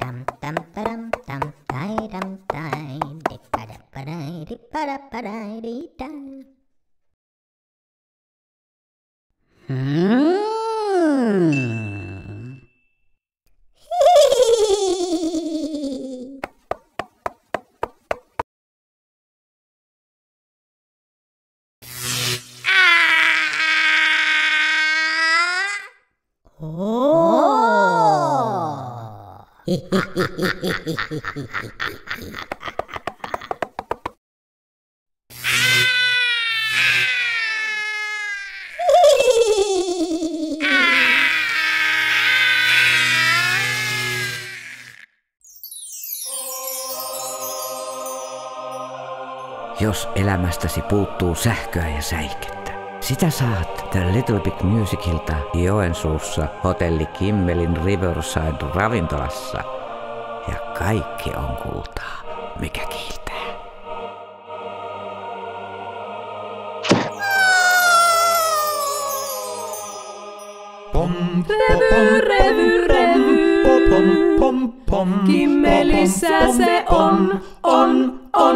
tam tam tam tam tai tam tai dippada padai dippada padai dita. Jos elämästäsi puuttuu sähköä ja säikettä, sitä saat The Little Big Musicilta Joensuussa hotelli Kimmelin Riverside ravintolassa. Ja kaikki on kultaa, mikä kiiltää. Kimmelissä se on.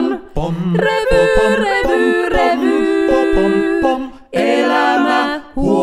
Revy. Elämä